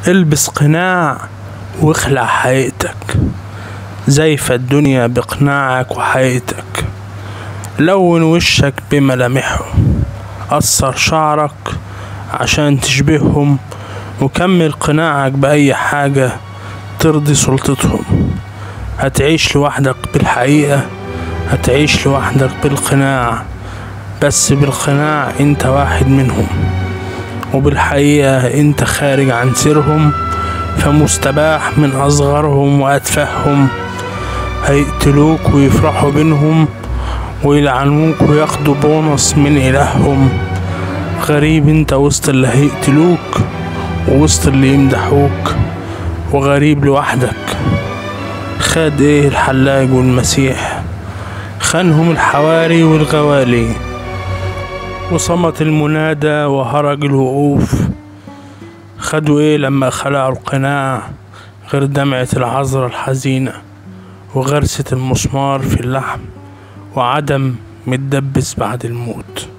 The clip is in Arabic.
البس قناع واخلع حقيقتك، زيف الدنيا بقناعك وحقيقتك، لون وشك بملامحهم، قصر شعرك عشان تشبههم، وكمل قناعك بأي حاجة ترضي سلطتهم. هتعيش لوحدك بالحقيقة، هتعيش لوحدك بالقناع، بس بالقناع انت واحد منهم، وبالحقيقة انت خارج عن سيرهم، فمستباح من أصغرهم وأتفههم. هيقتلوك ويفرحوا بينهم، ويلعنوك وياخدوا بونص من إلههم. غريب انت وسط اللي هيقتلوك ووسط اللي يمدحوك، وغريب لوحدك. خد ايه الحلاج والمسيح؟ خانهم الحواري والغوالي، وصمت المنادى وهرج الوقوف. خدوا ايه لما خلعوا القناع غير دمعة العذرة الحزينة، وغرسة المسمار في اللحم، وعدم متدبس بعد الموت.